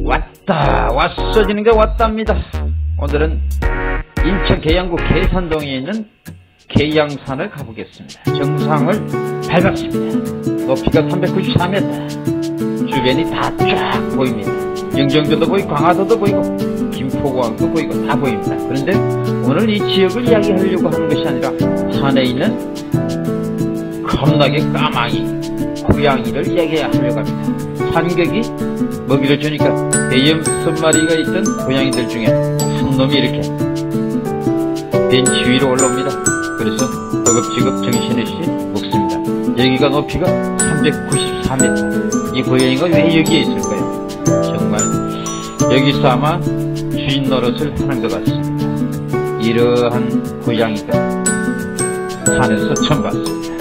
왔어지는 게 왔답니다. 오늘은 인천 계양구 계산동에 있는 계양산을 가보겠습니다. 정상을 밟았습니다. 높이가 394m, 주변이 다 쫙 보입니다. 영종도도 보이고 광화도도 보이고 김포공항도 보이고 다 보입니다. 그런데 오늘 이 지역을 이야기하려고 하는 것이 아니라 산에 있는 겁나게 까마귀 고양이를 이야기하려고 합니다. 산객이 먹이를 주니까 106마리가 있던 고양이들 중에 한 놈이 이렇게 벤치 위로 올라옵니다. 그래서 허겁지겁 정신없이 먹습니다. 여기가 높이가 394m. 이 고양이가 왜 여기에 있을까요? 정말 여기서 아마 주인 노릇을 하는 것 같습니다. 이러한 고양이가 산에서 처음 봤습니다.